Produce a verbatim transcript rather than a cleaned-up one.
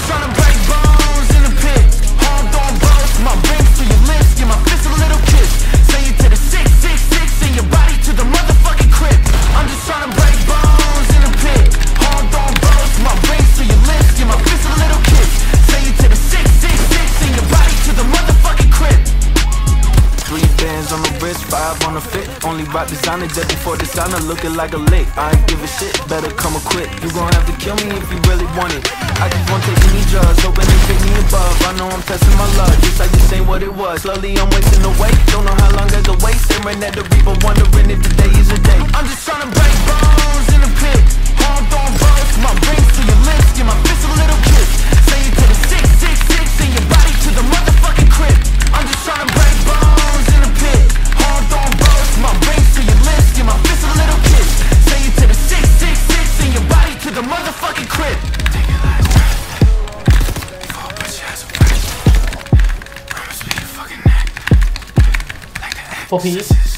trying to break bones in the pit. Hard on both, my rings to your lips. Give my fist a little kiss. Say it to the six six six and your body to the motherfucking crypt. I'm just trying to break bones in the pit. Hard on both, my rings to your lips. Give my fist a little kiss. Say it to the six six six and your body to the motherfucking crypt. Three bands on the wrist, five on the fit. Only rock designer just before designer, looking like a lick. I ain't give a shit, better come equipped. You gon' have to kill me if you really want it. I just won't take any drugs, hoping they pick me above. I know I'm testing my luck, just like this ain't what it was. Slowly I'm wasting away, don't know how long I can wait. Staring at the reaper, wondering if today is a day. I'm just trying to break bones in the pit. Hard on both, my rings to your lips. Give my fist a little kiss. Say it to the six six six and your body to the motherfucking crypt. I'm just trying to break bones in the pit. Hard on both, my rings to your lips. Give my fist a little kiss. Say it to the six six six and your body to the motherfucking crypt. Take your last breath before I put your ass away. Promise me your fucking neck like the Four piece.